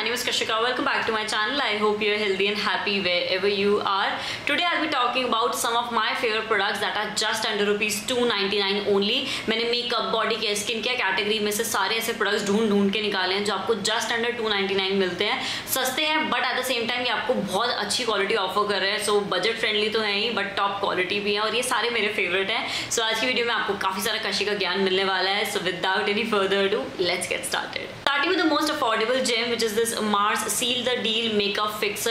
name is Kashika. Welcome back to my channel. I hope you're healthy and happy wherever you are. Today I'll be talking about some of my favorite products that are just under rupees 299 only. मैंने makeup, body care, skin care category में से सारे ऐसे products ढूंढ के निकाले हैं जो आपको जस्ट अंडर 299 मिलते हैं. सस्ते हैं but at the same time ये आपको बहुत अच्छी क्वालिटी ऑफर कर रहे हैं. सो बजट फ्रेंडली तो है ही बट टॉप क्वालिटी भी है और ये सारे मेरे फेवरेट हैं. सो आज की वीडियो में आपको काफी सारा कशी का ज्ञान मिलने वाला है. So without any further ado let's get started. Starting with the most affordable gem which is this Mars Seal the Deal Makeup Fixer.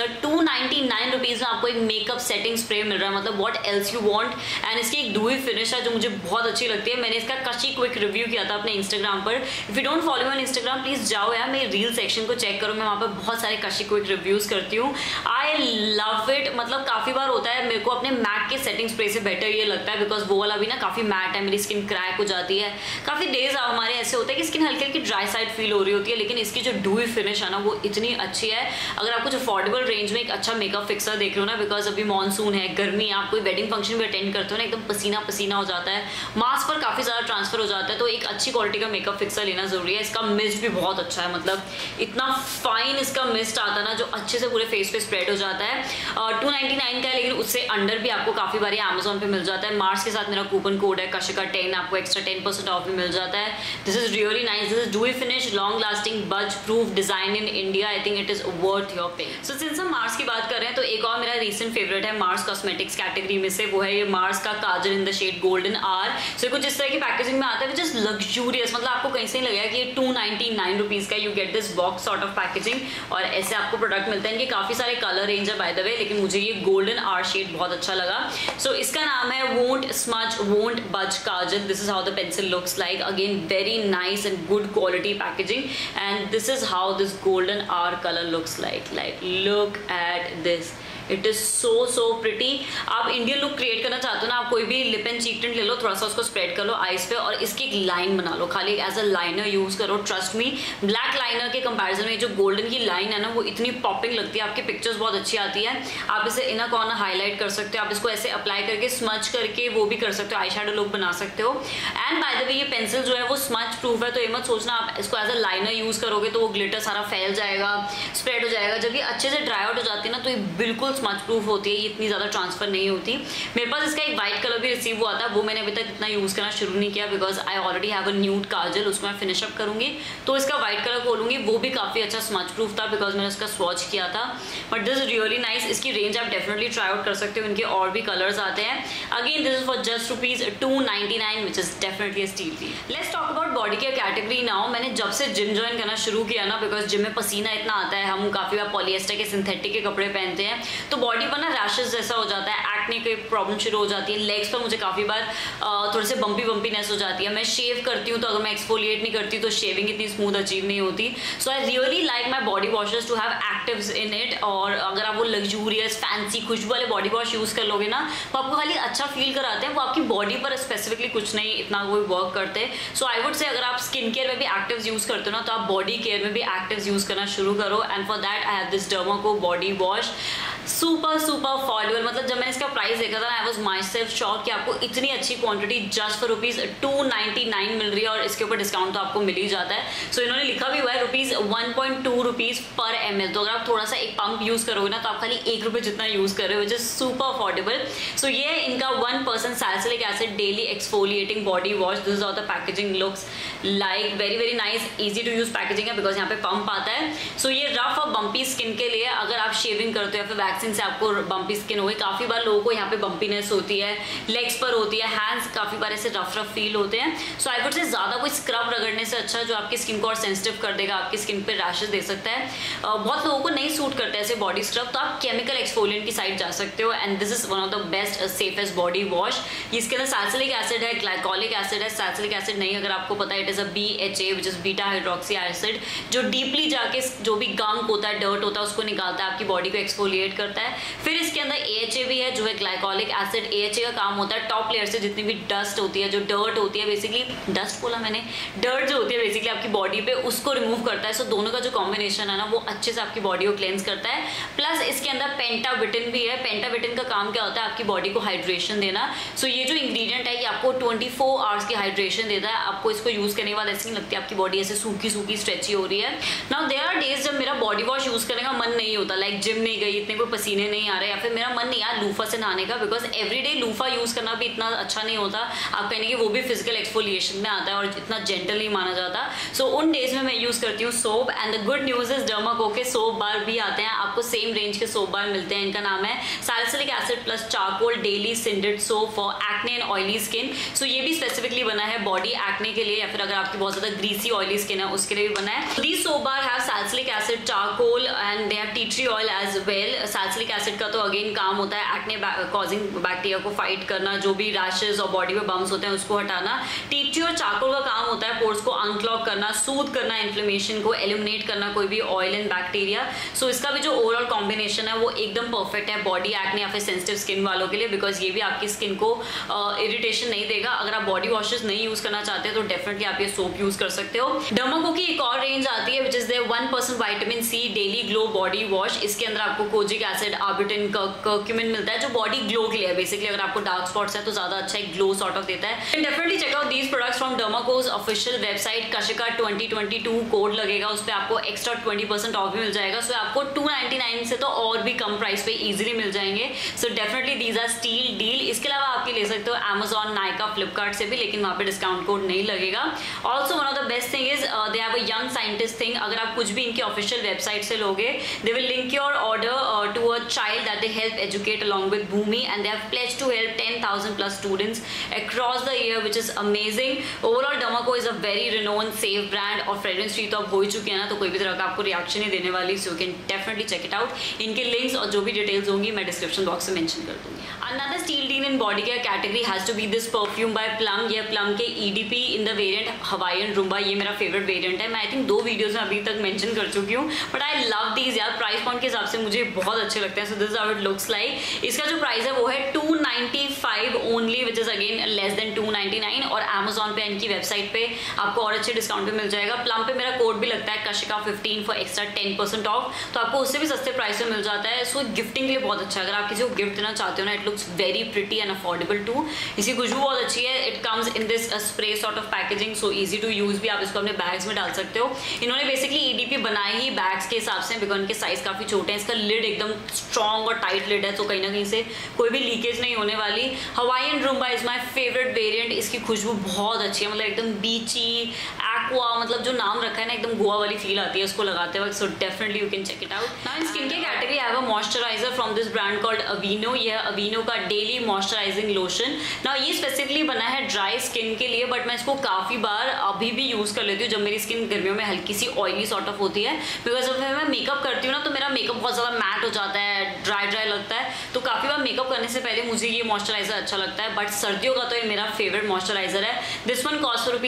299 rupees में आपको एक मेकअप सेटिंग स्प्रे मिल रहा है. मतलब what else you want. And इसकी एक डूई finish है जो मुझे बहुत अच्छी लगती है. मैंने इसका कशी क्विक रिव्यू किया था अपने इंस्टाग्राम पर. If you don't follow me on Instagram please जाओ यार, मेरे रील सेक्शन को चेक करो. मैं वहाँ पर बहुत सारे कशी क्विक रिव्यूज करती हूँ. I love it. मतलब काफी बार होता है मेरे को अपने मैक के सेटिंग स्प्रे से बेटर ये लगता है बिकॉज वो वाला भी ना काफी मैट है, मेरी स्किन क्रैक हो जाती है. काफी डेज हमारे ऐसे होता है कि स्किन हल्की हल्की ड्राई साइड फील हो रही होती है, लेकिन इसकी जो डूई फिनिश है ना वो इतनी अच्छी है. अगर आप कुछ अफोर्डेबल रेंज में एक अच्छा मेकअप फिक्सर देख रहे हो ना, बिकॉज अभी मानसून है, गर्मी है, आप कोई वेडिंग फंक्शन भी अटेंड करते हो ना, एकदम पसीना पसीना हो जाता है, मास्क पर काफी ज्यादा ट्रांसफर हो जाता है, तो एक अच्छी क्वालिटी का मेकअप फिक्सर लेना जरूरी है. इसका मिस्ट भी बहुत अच्छा है. मतलब इतना फाइन इसका मिस्ट आता है ना जो अच्छे से पूरे फेस पे स्प्रेड हो जाता है. 299 का है लेकिन उससे अंडर भी आपको काफी बारी अमेजोन पे मिल जाता है. मार्स के साथ मेरा कूपन कोड है कशिका 10, आपको एक्स्ट्रा 10% ऑफ भी मिल जाता है. This is really nice. This is dewy finish, long lasting, budge proof design in India. I think it is worth your pay. So since हम मार्स की बात कर रहे हैं तो एक और मेरा रीसेंट फेवरेट है मार्स कॉस्मेटिक्स कैटेगरी में से. वो है ये मार्स का kajal in the shade golden R. So कुछ इस तरह की पैकेजिंग में आता है विच इज लग्जूरियस. मतलब आपको कहीं से नहीं लगेगा कि ये 299 रुपीज का. You get this box sort of packaging और ऐसे आपको प्रोडक्ट मिलते हैं. इनके काफी सारे कलर रेंज है बाय द वे, लेकिन मुझे ये गोल्डन आर शेड बहुत अच्छा लगा. सो इसका नाम है won't smudge won't budge kajal. This is how the pencil looks like. Again very nice and good quality packaging and this is how this golden R color looks like look at this. It is so pretty. आप Indian look create करना चाहते हो ना, आप कोई भी lip and cheek tint ले लो, थोड़ा सा उसको स्प्रेड कर लो आईज पे और इसकी एक लाइन बना लो. खाली एज अ लाइनर यूज करो. ट्रस्ट मी, ब्लैक लाइनर के कंपैरिजन में जो गोल्डन की लाइन है ना वो इतनी पॉपिंग लगती है. आपकी पिक्चर्स बहुत अच्छी आती है. आप इसे इनर कॉर्नर हाईलाइट कर सकते हो. आप इसको ऐसे अप्लाई करके स्मच करके वो भी कर सकते हो, आई शेडो लुक बना सकते हो. एंड बाय द वे ये पेंसिल जो है वो स्मच प्रूफ है, तो ये मत सोचना आप इसको एज अ लाइनर यूज करोगे तो वो ग्लिटर सारा फैल जाएगा, स्प्रेड हो जाएगा. जब ये अच्छे से ड्राई आउट हो जाती है ना तो ये बिल्कुल स्मच प्रूफ होती है. ये इतनी ज्यादा ट्रांसफर नहीं होती. मेरे पास इसका एक व्हाइट कलर भी रिसीव हुआ था, वो मैंने अभी तक इतना यूज करना शुरू नहीं किया because I already have a nude kajal. उसको मैं फिनिश अप करूंगी तो इसका व्हाइट कलर खोलूंगी. वो भी काफी अच्छा स्मच प्रूफ था बिकॉज मैंने इसका स्वॉच किया था. But this is really nice. इसकी रेंज आप डेफिनेटली ट्राई आउट कर सकते हो. इनके और भी कलर्स आते हैं. Again this is for just rupees 299 which is definitely steal. Let's talk about body care category now. मैंने जब से जिम ज्वाइन करना शुरू किया ना, बिकॉज जिम में पसीना इतना आता है, हम काफी बार पॉलिएस्टर के सिंथेटिक के कपड़े पहनते हैं, तो बॉडी पर ना रैशेस जैसा हो जाता है, एक्ने की प्रॉब्लम शुरू हो जाती है. लेग्स पर मुझे काफी बार थोड़े से बम्पीनेस हो जाती है. मैं शेव करती हूँ तो अगर मैं एक्सफोलिएट नहीं करती तो शेविंग इतनी स्मूथ अचीव नहीं होती. So I really like my body washes to have actives in it. और अगर आप वो लग्जूरियस फैंसी खुशबू वाले बॉडी वॉश यूज कर लोगे ना तो आपको खाली अच्छा फील कराते हैं, वो आपकी बॉडी पर स्पेसिफिकली कुछ नहीं इतना कोई वर्क करते. सो आई वुड से अगर आप स्किन केयर में भी एक्टिव्स यूज करते हो ना तो आप बॉडी केयर में भी एक्टिव्स यूज करना शुरू करो. And for that I have this Dermaco body wash. Super affordable. मतलब जब मैंने इसका प्राइस देखा था I was myself shock कि आपको इतनी अच्छी क्वांटिटी जस्ट फॉर रुपीज 299 मिल रही है और इसके ऊपर डिस्काउंट तो आपको मिल ही जाता है. सो इन्होंने लिखा भी हुआ है रुपीज 1.2 रुपीज पर ml. तो अगर आप थोड़ा सा एक पंप यूज करोगे ना तो आप खाली 1 रुपये जितना यूज कर रहे हो, which is super affordable. So ये इनका 1% salicylic acid daily exfoliating body wash. This is how the packaging looks like. Very nice, easy to use packaging है बिकॉज यहाँ पे पंप आता है. सो ये रफ और बम्पी स्किन के लिए, अगर आप शेविंग करते हो या फिर वैक्सिंग से आपको बम्पी स्किन हो गई, काफी बार लोगों को यहाँ पे बम्पीनेस होती है, लेग्स पर होती है, हैंड्स काफी बार ऐसे रफ फील होते हैं. सो आई वुड से ज्यादा कोई स्क्रब रगड़ने से अच्छा जो आपकी स्किन को और सेंसिटिव कर देगा, आपकी स्किन पे रैशेस दे सकता है. बहुत लोगों को नहीं सूट करता है ऐसे बॉडी स्क्रब, तो आप केमिकल एक्सफोलिएंट की साइड जा सकते हो. And this is one of the best safest body wash. इसके अंदर सैलिसिलिक एसिड है, ग्लाइकोलिक एसिड है. सैलिसिलिक एसिड नहीं अगर आपको पता है, it is a BHA which is beta hydroxy acid, जो डीपली जाके जो भी गंक होता है, डर्ट होता है, उसको निकालता है, आपकी बॉडी को एक्सफोलिएट करता है. फिर इसके अंदर AHA भी है जो है ग्लाइकोलिक एसिड. AHA का काम होता है टॉप लेयर से जितनी भी डस्ट होती है, जो डर्ट होती है, बेसिकली डस्ट बोला मैंने, डर्ट जो होती है बेसिकली आपकी बॉडी पे, उसको रिमूव करता है. सो दोनों का जो कॉम्बिनेशन है ना वो अच्छे से आपकी बॉडी को क्लेंस करता है. प्लस इसके अंदर पेंटाबिटिन भी है. पेंटाबिटिन का काम क्या होता है, आपकी बॉडी को हाइड्रेशन देना. सो ये जो इंग्रेडिएंट है ये आपको 24 आवर्स की हाइड्रेशन देता है. आपको इसको यूज करने के बाद ऐसी नहीं लगती आपकी बॉडी ऐसे सूखी स्ट्रेची हो रही है. नाउ देयर आर डेज जब मेरा बॉडी वॉश यूज करने का मन नहीं होता, लाइक जिम नहीं गई, इतने कोई पसीने नहीं आ रहे, या फिर मेरा मन नहीं यार लूफा से नहाने का, बिकॉज एवरीडे लूफा यूज करना भी इतना अच्छा नहीं होता। आप कहेंगे कि वो भी फिजिकल एक्सफोलिएशन में आता है और इतना जेंटल नहीं माना जाता। सो उन डेज में मैं यूज करती हूँ soap. And the good news is Dermaco के सोप बार भी आते हैं, आपको सेम रेंज के सोप बार मिलते हैं। इनका नाम है salicylic acid plus charcoal daily syndet soap for acne and oily skin. So ये भी स्पेसिफिकली बना है बॉडी एक्ने के लिए, या फिर अगर आपकी बहुत ज्यादा ग्रीसी ऑयली स्किन है उसके लिए भी बना है। These soap bar have salicylic acid, charcoal and they have tea tree oil as well. Salicylic acid का तो अगेन काम होता है एक्ने कॉजिंग बैक्टीरिया को फाइट करना, जो भी रैशेज और बॉडी में बम्स होते हैं उसको हटाना। टी ट्री और चारकोल का काम होता है पोर्स को अनक्लॉग करना, सूद करना, इन्फ्लेमेशन को एलिमिनेट करना, कोई भी ऑयल एंड बैक्टीरिया। सो इसका भी जो ओवरऑल कॉम्बिनेशन है वो एकदम परफेक्ट है बॉडी एक्ने या फिर सेंसिटिव स्किन वालों के लिए, बिकॉज ये भी आपकी स्किन को इरिटेशन नहीं देगा। अगर आप बॉडी वॉशेस नहीं यूज करना चाहते तो डेफिनेटली आप ये सोप यूज कर सकते हो। डर्माको की एक और रेंज आती है which is there 1% vitamin C daily glow body wash. इसके अंदर आपको कोजिक एसिड, आर्बुटिन, कर्क्यूमिन मिलता है जो बॉडी ग्लो के लिए है। बेसिकली अगर आपको डार्क स्पॉट्स है तो ज्यादा अच्छा एक ग्लो सॉर्ट ऑफ देता है। Definitely check out these products from Dermaco's official website. Kashika 2022 code लगेगा, उस पर आपको एक्स्ट्रा 20% ऑफ भी मिल जाएगा। सो आपको 299 से तो और भी कम प्राइस पे इजीली मिल जाएंगे। So definitely these are steal deal. इसके अलावा आपके ले सकते हो Amazon, नाइका, फ्लिपकार्ट से भी, लेकिन वहाँ पे डिस्काउंट कोड नहीं लगेगा। Also one of the best thing is they have a young scientist thing. अगर आप कुछ भी इनकी ऑफिशियल वेबसाइट से लोगे, they will link your order to a child that they help educate along with Bhumi, and they have pledged to help 10,000 plus students across the year, which is amazing. Overall Dermaco is a very renowned safe brand, और fragrance free तो आप हो ही चुके हैं ना, तो कोई भी तरह का आपको रिएक्शन नहीं देने वाली। So you can definitely check it out. इनके लिंक्स और जो भी डिटेल्स होंगी मैं डिस्क्रिप्शन बॉक्स में मेंशन कर दूंगी। Another steel deal in body care category has to be this perfume by Plum। ये Plum के EDP in the variant Hawaiian Rumba, ये मेरा फेवरेट वेरिएंट है। मैं आई थिंक 2 वीडियोस में अभी तक मेंशन कर चुकी हूँ, बट आई लव दीज यार। प्राइस पॉइंट के हिसाब से मुझे बहुत अच्छे लगते हैं। So this is how it looks like. इसका जो प्राइस है वो है 295 only, which is again less than 299। और Amazon पे इनकी वेबसाइट पे आपको और अच्छे डिस्काउंट पे मिल जाएगा। Plum पे मेरा कोड भी लगता है कशिका 15 फॉर एक्स्ट्रा 10% ऑफ, तो आपको उससे भी सस्ते प्राइस में मिल जाता है। सो गिफ्टिंग के लिए बहुत अच्छा है। अगर आप किसी को गिफ्ट देना चाहते हो ना, it looks very pretty and affordable too. इसकी खुशबू बहुत अच्छी है। It comes in this spray sort of packaging, so easy to use भी। आप इसको अपने बैग्स में डाल सकते हो। इन्होंने बेसिकली EDP बनाए ही बैग्स के हिसाब से, बिकॉज इनके साइज काफी छोटे हैं। इसका लिड एकदम स्ट्रॉन्ग और टाइट लिड है, तो कहीं ना कहीं से कोई भी लीकेज नहीं होने वाली। Hawaiian Rumba is my favourite variant. इसकी खुशबू बहुत अच्छी है, मतलब एकदम बीची एक्वा, मतलब जो नाम रखा है ना, एकदम गोवा वाली फील आती है उसको लगाते वक्त। So definitely you can check it out. Now in skin care category I have a moisturiser from this brand called Aveeno. यह अवीनो का डेली मॉइस्चराइजिंग लोशन। नाउ ये स्पेसिफिकली बना है ड्राई स्किन के लिए, बट मैं इसको काफी बार अभी भी यूज कर लेती हूँ जब मेरी स्किन गर्मियों में हल्की सी ऑयली सॉर्ट ऑफ होती है। बिकॉज जब मैं मेकअप करती हूँ ना, तो मेरा मेकअप बहुत ज्यादा मैट हो जाता है, ड्राई ड्राई लगता है। तो काफी बार मेकअप करने से पहले मुझे ये मॉइस्चराइजर अच्छा लगता है। बट सर्दियों का तो ये मेरा फेवरेट मॉइस्चराइजर है। दिस वन कॉस्ट फॉर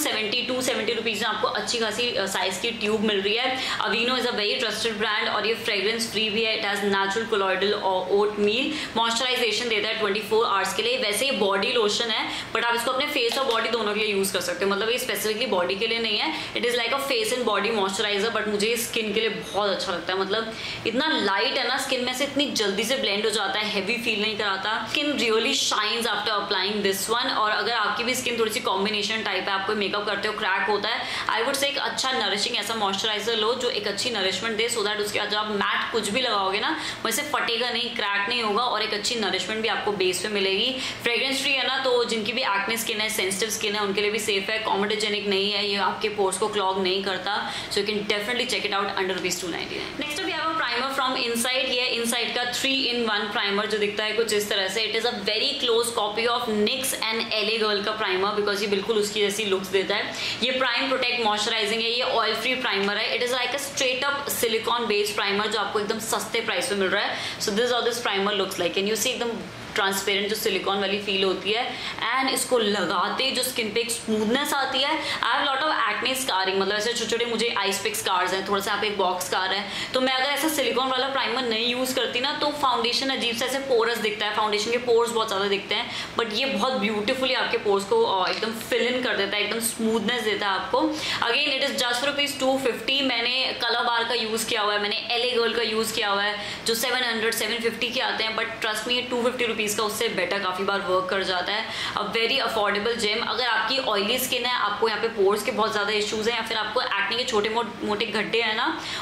₹270 में आपको अच्छी खासी साइज की ट्यूब मिल रही है। Aveeno is a very trusted brand, और ये फ्रेग्रेंस फ्री भी है। इट हैज नेचुरल कोलॉइडल और ओट मील। मॉइस्चराइजेशन देता है 24 आवर्स के लिए। वैसे ये बॉडी लोशन है, बट आप इसको अपने फेस और बॉडी दोनों के लिए यूज कर सकते हो। मतलब ये स्पेसिफिकली बॉडी के लिए नहीं है। It is like a face and body moisturiser, but मुझे स्किन के लिए बहुत अच्छा लगता है। मतलब इतना लाइट है ना, स्किन में से इतनी जल्दी से ब्लेंड हो जाता है, हैवी फील नहीं कराता। Skin really shines after applying this one. और अगर आपकी भी स्किन थोड़ी सी कॉम्बिनेशन टाइप है, आपको मेकअप करते हो क्रैक होता है, आई वुड से एक अच्छा नरिशिंग ऐसा मॉइस्चराइजर लो जो एक अच्छी नरिशमेंट दे, सो दैट उसके बाद जब आप मैट कुछ भी लगाओगे ना, वैसे फटेगा नहीं, क्रैक नहीं होगा, और एक अच्छी नरिशमेंट भी आपको बेस पे मिलेगी। फ्रेग्रेंस फ्री है ना, तो जिनकी भी एक्ने स्किन है, सेंसिटिव स्किन है, उनके लिए भी सेफ है। कॉमेडोजेनिक नहीं है, ये आपके पोर्स को क्लॉग नहीं करता। So you can definitely check it out under ₹299। Next we have a primer from Insight. ये इनसाइड का 3-in-1 प्राइमर जो दिखता है कुछ इस तरह से। It is a very close copy of NYX and LA girl का प्राइमर, बिकॉज ये बिल्कुल उसकी जैसी लुक्स देता है। ये प्राइम प्रोटेक्ट मॉइस्चराइजिंग है। ये ऑयल फ्री प्राइमर है। It is like a straight up silicone based primer जो आपको एकदम सस्ते प्राइस में मिल रहा है। So this all this primer looks like, can you see एकदम ट्रांसपेरेंट जो सिलिकॉन वाली फील होती है। एंड इसको लगाते जो स्किन पे एक स्मूथनेस आती है। I have lot of acne scarring, मतलब ऐसे छोटे छोटे मुझे आइस पिक स्कार्स हैं, थोड़ा सा यहाँ पे एक बॉक्स स्कार है। तो मैं अगर ऐसा सिलिकॉन वाला प्राइमर नहीं यूज करती ना, तो फाउंडेशन अजीब से ऐसे पोरस दिखता है, फाउंडेशन के पोर्स बहुत ज्यादा दिखते हैं। बट ये बहुत ब्यूटीफुली आपके पोर्स को एकदम फिल इन कर देता है, एकदम स्मूथनेस देता है आपको। Again it is just for ₹250। मैंने कलर बार का यूज किया हुआ है, मैंने LA गर्ल का यूज किया हुआ है, जो 700-750 के आते हैं। बट ट्रस्ट मी, ₹250 का उससे बेटर काफी बार वर्क कर जाता है। A very affordable gem. अगर आपकी ऑयली स्किन है, आपको यहाँ पे पोर्स के बहुत ज्यादा इश्यूज हैं, या फिर आपको एक्ने के छोटे मोटे गड्ढे हैं ना, और आपका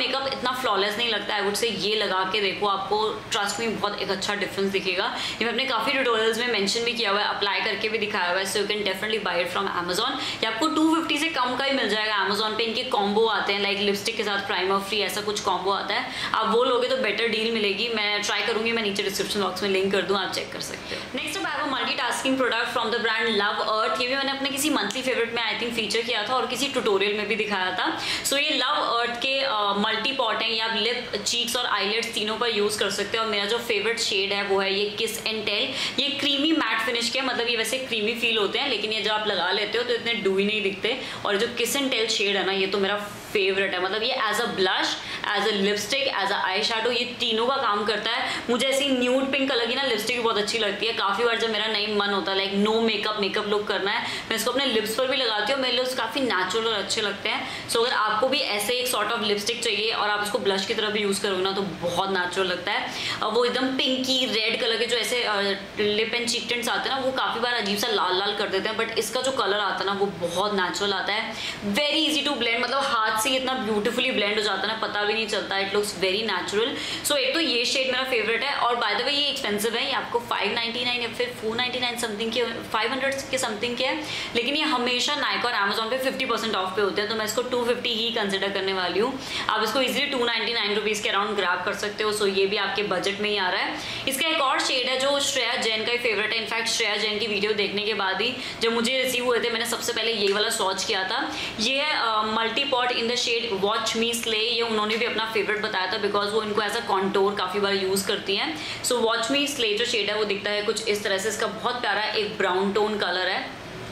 मेकअप इतना फ्लॉलेस नहीं लगता। आई वुड से ये लगा के देखो, आपको ट्रस्ट में बहुत एक अच्छा डिफरेंस दिखेगा। ये मैंने काफ़ी ट्यूटोरियल्स में मेंशन भी किया हुआ है, अप्लाई करके भी दिखाया हुआ है। So you can definitely buy it from Amazon. ये आपको 250 से कम का ही मिल जाएगा अमेजॉन पे। इनके कॉम्बो आते हैं, लाइक लिपस्टिक के साथ प्राइमर फ्री, ऐसा कुछ कॉम्बो आता है। आप वो लोगे तो बेटर डील मिलेगी। मैं ट्राई करूंगी, मैं नीचे डिस्क्रिप्शन बॉक्स में लिंक कर दूँ, आप चेक कर सकते हो। Next up I have a multitasking product from the brand Love Earth. ये भी मैंने अपने किसी मंथली फेवरेट में आई थिंक फीचर किया था और किसी ट्यूटोरियल में भी दिखाया था। सो ये लव अर्थ के मल्टी पॉट हैं, ये आप लिप, चीक्स और आईलेट्स तीनों पर यूज कर सकते हो। और मेरा जो फेवरेट शेड है वो है ये किस एंड टेल। ये क्रीमी मैट फिनिश के, मतलब ये वैसे क्रीमी फील होते हैं, लेकिन ये जब आप लगा लेते हो तो इतने डूई नहीं दिखते। और जो किस एंड टेल शेड है ना, ये तो मेरा फेवरेट है। मतलब ये as a blush, as a lipstick, as a eye shadow, ये तीनों का काम करता है। मुझे ऐसी न्यूड पिंक कलर की ना लिपस्टिक भी बहुत अच्छी लगती है। काफी बार जब मेरा नहीं मन होता लाइक नो मेकअप लुक करना है, मैं इसको अपने लिप्स पर भी लगाती हूँ। मेरे लिप्स काफी नेचुरल और अच्छे लगते हैं। सो अगर आपको भी ऐसे एक सॉर्ट ऑफ लिपस्टिक चाहिए और आप इसको ब्लश की तरफ भी यूज करोगे ना, तो बहुत नेचुरल लगता है। वो एकदम पिंकी रेड कलर के जो ऐसे लिप एंड चीक टिंट्स आते हैं ना, वो काफी बार अजीब सा लाल लाल कर देते हैं, बट इसका जो कलर आता है ना, वो बहुत नेचुरल आता है। वेरी इजी टू ब्लेंड, मतलब हाथ से इतना ब्यूटीफुली ब्लेंड हो जाता है ना, पता भी नहीं चलता। It looks very natural. So एक तो ये शेड मेरा फेवरेट है। और बाय द वे ये एक्सपेंसिव है, ये आपको 599 या फिर 499 समथिंग के, 500 के समथिंग के है। लेकिन ये हमेशा नाइका और अमेजॉन पे 50% ऑफ पे होते हैं, तो मैं इसको 250 ही कंसिडर करने वाली हूँ। आप इसको इजीली 299 रुपीज़ के अराउंड ग्रैब कर सकते हो। सो ये भी आपके बजट में ही आ रहा है। इसका एक और शेड है जो श्रेया जैन का ही फेवरेट है। इनफैक्ट श्रेया जैन की वीडियो देखने के बाद ही जब मुझे रिसीव हुए थे, मैंने सबसे पहले ये वाला स्वॉच किया था। ये है multi pot in the shade watch me slay. ये उन्होंने भी अपना फेवरेट बताया था बिकॉज वो इनको एज अ कॉन्टोर काफ़ी बार यूज़ करती हैं। सो वॉच मी स्ले जो शेड है वो दिखता है कुछ इस तरह से। इसका बहुत प्यारा एक ब्राउन टोन कलर है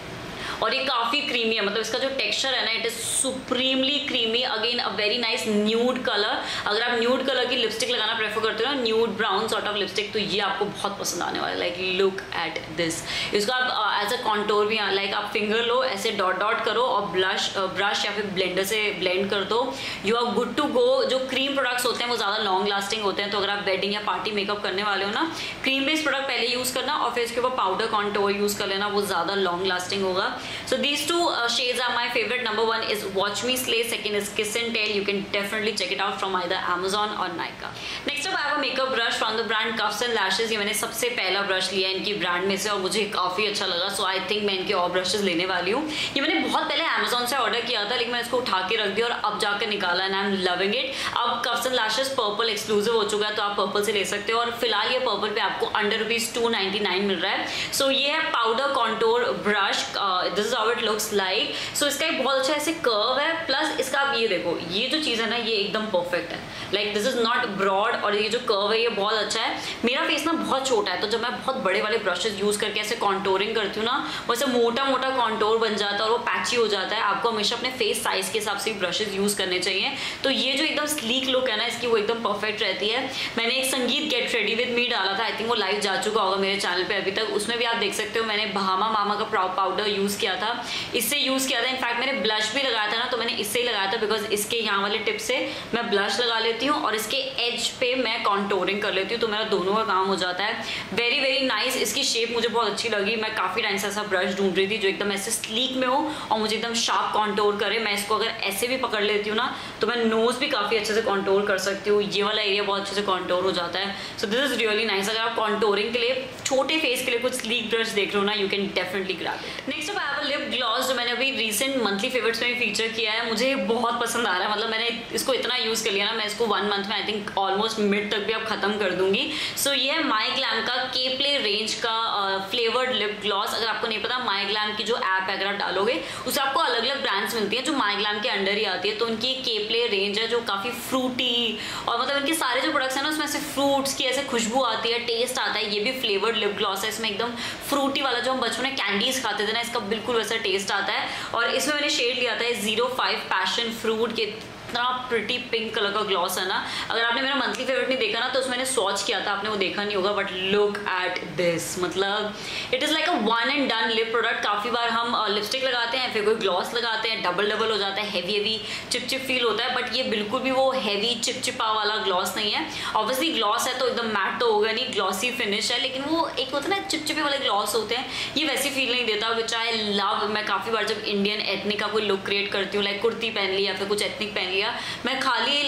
और ये काफ़ी क्रीमी है। मतलब इसका जो टेक्सचर है ना, it is supremely creamy. Again a very nice nude colour. अगर आप न्यूड कलर की लिपस्टिक लगाना प्रेफर करते हो ना, nude brown sort of lipstick, तो ये आपको बहुत पसंद आने वाला है। Like look at this. इसको आप एज अ कॉन्टोर भी, लाइक आप फिंगर लो, ऐसे डॉट डॉट करो और ब्रश या फिर ब्लेंडर से ब्लेंड कर दो, you are good to go. जो क्रीम प्रोडक्ट्स होते हैं वो ज़्यादा लॉन्ग लास्टिंग होते हैं, तो अगर आप वेडिंग या पार्टी मेकअप करने वाले हो ना, क्रीम बेस्ड प्रोडक्ट पहले यूज़ करना और फिर इसके ऊपर पाउडर कॉन्टोर यूज़ कर लेना, वो ज़्यादा लॉन्ग लास्टिंग होगा। So these two shades are my favorite. Number one is Watch Me Slay. Second is Kiss and Tell. You can definitely check it out from either Amazon or Nykaa. Next up I have a makeup brush from the brand Cuffs and Lashes. ये मैंने सबसे पहला brush लिया है इनकी brand में से और मुझे काफ़ी अच्छा लगा। So I think मैं इनके और ब्रशेस लेने वाली हूँ। ये मैंने बहुत पहले Amazon से ऑर्डर किया था, लेकिन मैंने इसको उठा के रख दिया और अब जाकर निकाला and I am loving it. अब Cuffs and Lashes purple exclusive हो चुका है, तो आप पर्पल से ले सकते हो। और फिलहाल ये पर्पल पे आपको अंडर ₹299 मिल रहा है। सो ये है powder contour brush. This is how it looks like. So इसका एक बहुत अच्छा ऐसे कर्व है, प्लस इसका आप ये देखो, ये जो चीज़ है ना, ये एकदम परफेक्ट है। Like this is not broad और ये जो कर्व है ये बहुत अच्छा है। मेरा फेस ना बहुत छोटा है, तो जब मैं बहुत बड़े वाले ब्रशेस यूज करके ऐसे कॉन्टोरिंग करती हूँ ना, वैसे मोटा मोटा कॉन्टोर बन जाता है और वो पैची हो जाता है। आपको हमेशा अपने फेस साइज के हिसाब से ब्रशेस यूज करने चाहिए। तो ये जो एकदम स्लीक लुक है ना इसकी, वो एकदम परफेक्ट रहती है। मैंने एक संगीत गेट रेडी विद मी डाला था, आई थिंक वो लाइव जा चुका होगा मेरे चैनल पे अभी तक। उसमें भी आप देख सकते हो मैंने बहामा मामा का पाउडर यूज किया था, इससे यूज किया था। इनफैक्ट मैंने ब्लश भी लगाया था ना, तो मैंने इससे ही लगाया था बिकॉज इसके यहाँ वाले टिप से मैं ब्लश लगा लेती हूँ और इसके एज पे मैं कॉन्टोरिंग कर लेती हूँ, तो मेरा दोनों का काम हो जाता है। Very very nice. इसकी शेप मुझे बहुत अच्छी लगी। मैं काफ़ी टाइम से ऐसा ब्रश ढूंढ रही थी जो एकदम ऐसे स्लीक में हो और मुझे एकदम शार्प कॉन्टोर करे। मैं इसको अगर ऐसे भी पकड़ लेती हूँ ना, तो मैं नोज भी काफ़ी अच्छे से कॉन्टोर कर सकती हूँ। ये वाला एरिया बहुत अच्छे से कॉन्टोर हो जाता है। So this is really nice. अगर आप कॉन्टोरिंग के लिए, छोटे फेस के लिए कुछ स्लीक ब्रश देख रहे हो ना, you can definitely grab it. Next up I have a lip gloss जो मैंने अभी रिसेंट मंथली फेवरेट्स में भी फीचर किया है। मुझे बहुत पसंद आ रहा है। मतलब मैंने इसको इतना यूज़ कर लिया ना, मैं इसको 1 मंथ में आई थिंक ऑलमोस्ट मिड तक भी अब खत्म कर दूंगी। सो ये है माई ग्लैम का के प्ले रेंज का फ्लेवर्ड लिप ग्लॉस। अगर आपको नहीं पता, माई ग्लैम की जो ऐप है अगर आप डालोगे उससे आपको अलग अलग ब्रांड्स मिलती हैं जो माई ग्लैम के अंडर ही आती है। तो उनकी के प्ले रेंज है जो काफ़ी फ्रूटी, और मतलब इनके सारे जो प्रोडक्ट्स हैं ना उसमें से फ्रूट्स की ऐसे खुशबू आती है, टेस्ट आता है। ये भी फ्लेवर्ड लिप ग्लॉस है। इसमें एकदम फ्रूटी वाला जो हम बचपन में कैंडीज खाते थे ना, इसका बिल्कुल वैसा टेस्ट आता है। और इसमें मैंने शेड लिया था 05 पैशन फ्रूट के। इतना प्रिटी पिंक कलर का ग्लॉस है ना। अगर आपने मेरा मंथली फेवरेट नहीं देखा ना, तो उसमें मैंने स्वॉच किया था, आपने वो देखा नहीं होगा, बट लुक एट दिस। मतलब it is like a one and done lip product. काफ़ी बार हम लिपस्टिक लगाते हैं, फिर कोई ग्लॉस लगाते हैं, डबल हो जाता है, हैवी चिपचिप फील होता है। बट ये बिल्कुल भी वो हैवी चिपचिपा वाला ग्लॉस नहीं है। ऑब्वियसली ग्लॉस है तो एकदम मैट तो होगा नहीं, ग्लॉसी फिनिश है, लेकिन वो एक होता है ना चिपचिपे वाले ग्लॉस होते हैं, ये वैसी फील नहीं देता, विच आई लव। मैं काफ़ी बार जब इंडियन एथनिक का कोई लुक क्रिएट करती हूँ, लाइक कुर्ती पहन ली या फिर कुछ एथनिक पहन लिया, मैं खाली लगाती हूँ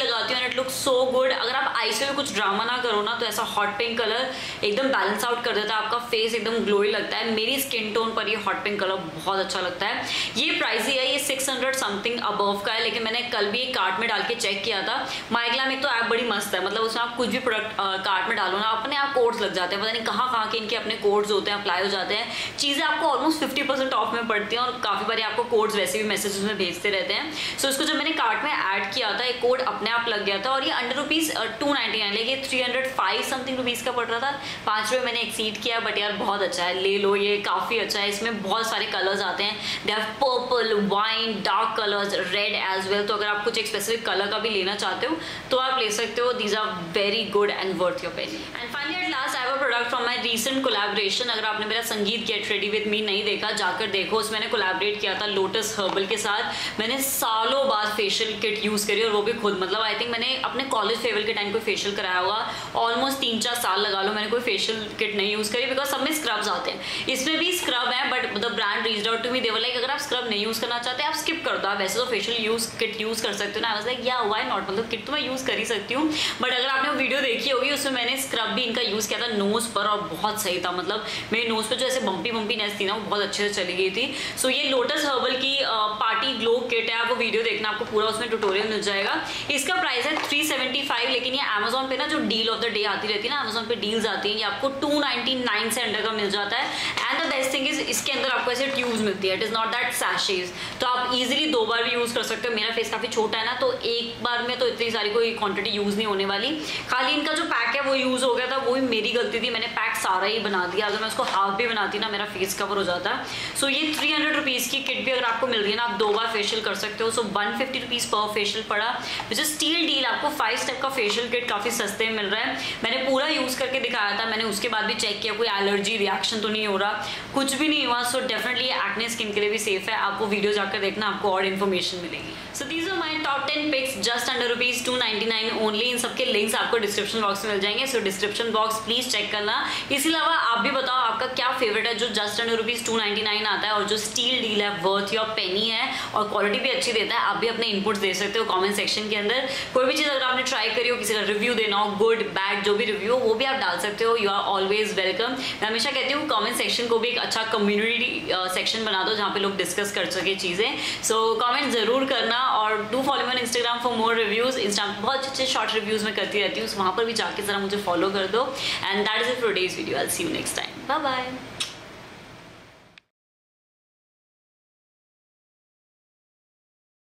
and it looks so good. अगर आप आईज में कुछ ड्रामा ना करो ना तो ऐसा हॉट पिंक कलर एकदम बैलेंस आउट कर देता है, आपका फेस एकदम ग्लोई लगता है। मेरी स्किन टोन पर ये हॉट पिंक कलर बहुत अच्छा लगता है। ये प्राइस है, ये 600 समथिंग अबव का है, लेकिन मैंने कल भी एक कार्ट में डाल के चेक किया था। माइग्लैम एक तो ऐप बड़ी मस्त है, मतलब उसमें आप कुछ भी प्रोडक्ट कार्ट में डालो ना अपने आप कोड्स लग जाते हैं, पता नहीं कहाँ कहाँ के इनके अपने कोड्स होते हैं, अप्लाई हो जाते हैं। चीज़ें आपको ऑलमोस्ट 50% ऑफ में पड़ती हैं और काफ़ी बार आपको कोड्स वैसे भी मैसेजेस में भेजते रहते हैं। सो इसको जब मैंने कार्ट में ऐड किया था एक कोड अपने आप लग गया था और ये अंडर ₹299, लेकिन 305 समथिंग रुपीज़ का पड़ रहा था। 5 रुपये मैंने एक्सीड किया, बट यार बहुत अच्छा है, ले लो, ये काफ़ी अच्छा है। इसमें बहुत सारे कलर्स आते हैं, they have purple, wine, dark colours, red as well. तो अगर आप कुछ एक स्पेसिफिक कलर का भी लेना चाहते हो तो आप ले सकते हो। These are very good and worth your penny. And finally at last I have a product from my recent collaboration. अगर आपने मेरा संगीत गेट रेडी विद मी नहीं देखा, जाकर देखो। उसमें मैंने कोलैबोरेट किया था लोटस हर्बल के साथ। मैंने सालों बाद फेशियल किट यूज़ करी और वो भी खुद, मतलब आई थिंक मैंने अपने कॉलेज फेयरवेल के टाइम कोई फेशियल कराया होगा, ऑलमोस्ट 3-4 साल लगा लो, मैंने कोई फेशियल किट नहीं यूज़ करी बिकॉज सब में स्क्रब्स आते हैं। इसमें भी स्क्रब है, but the brand reached out to me, they were like अगर आप स्क्रब नहीं यूज़ करना चाहते आप स्किप कर दो, आप वैसे तो फेशियल किट यूज़ कर सकते हो ना। I was like yeah why not, मतलब किट तो मैं यूज़ कर ही सकती हूँ। बट अगर आपने वो वीडियो देखी होगी उसमें मैंने स्क्रब भी इनका यूज़ किया था नोज़ पर और बहुत सही था, मतलब मेरे नोज़ पर जो ऐसे बम्पी नेस थी ना वो बहुत अच्छे से चली गई थी। सो ये लोटस हर्बल की पार्टी ग्लो किट है, आप वो वीडियो देखना, आपको पूरा उसमें ट्यूटोरियल मिल जाएगा। इसका प्राइस है 375, लेकिन ये अमेजोन पे ना जो डील ऑफ द डे आती रहती है ना, अमेजोन पे डील्स आती हैं, ये आपको 299 से अंडर का मिल जाता है। And the best thing is इसके अंदर आपको ऐसे ट्यूब्स मिलती है, इट इज नॉट दैट सैशेज, तो आप इजीली 2 बार भी यूज कर सकते हो। मेरा फेस काफी छोटा है ना, तो एक बार में तो इतनी सारी कोई क्वांटिटी यूज नहीं होने वाली। खाली इनका जो पैक है वो यूज हो गया था, वो भी मेरी गलती थी, मैंने पैक सारा ही बना दिया। अगर मैं उसको हाफ भी बनाती ना मेरा फेस कवर हो जाता। सो ये 300 रुपीज़ की किट भी अगर आपको मिल रही है ना, आप 2 बार फेशियल कर सकते हो। सो 150 रुपीज़ पर फेशियल पड़ा, विच इज स्टील डील। आपको 5 स्टेप का फेशियल किट काफ़ी सस्ते में मिल रहा है। मैंने पूरा यूज़ करके दिखाया था, मैंने उसके बाद भी चेक किया कोई एलर्जी रिएक्शन तो नहीं हो रहा, कुछ भी नहीं हुआ। सो डेफिनेटली एक्ने स्किन के लिए भी सेफ है। आपको वीडियो जाकर देखना, आपको और इन्फॉर्मेशन मिलेगी। So these are my top 10 picks just under ₹299 only. इन सबके लिंक्स आपको डिस्क्रिप्शन बॉक्स में मिल जाएंगे, सो डिस्क्रिप्शन बॉक्स प्लीज चेक करना। इसके अलावा आप भी बताओ आपका क्या फेवरेट है जो जस्ट अंडर ₹299 आता है और जो स्टील डील है, वर्थ योर पेनी है और क्वालिटी भी अच्छी देता है। आप भी अपने इनपुट्स दे सकते हो कमेंट सेक्शन के अंदर। कोई भी चीज़ अगर आपने ट्राई करी हो, किसी का रिव्यू देना हो, गुड बैड जो भी रिव्यू हो वो भी आप डाल सकते हो। You are always welcome. मैं हमेशा कहती हूँ कमेंट सेक्शन को भी एक अच्छा कम्युनिटी सेक्शन बना दो जहाँ पे लोग डिस्कस कर सके चीज़ें। सो कमेंट ज़रूर करना और do follow me on Instagram for more reviews. Insta बहुत अच्छे शॉर्ट रिव्यूज़ में करती रहती हूँ, वहाँ पर भी जाके ज़रा मुझे फॉलो कर दो। And that is it for today's video. I will see you next time. Bye bye.